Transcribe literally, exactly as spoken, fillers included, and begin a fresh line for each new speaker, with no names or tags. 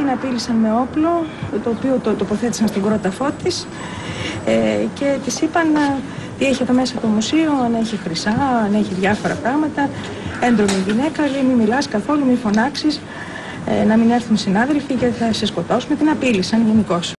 την απείλησαν με όπλο, το οποίο το τοποθέτησαν στον κρόταφό της ε, και της είπαν τι έχει εδώ μέσα το μουσείο, αν έχει χρυσά, αν έχει διάφορα πράγματα. Έντρομη γυναίκα, λέει μη μιλάς καθόλου, μη φωνάξεις, ε, να μην έρθουν συνάδελφοι και θα σε σκοτώσουμε. Την απείλησαν γενικώς.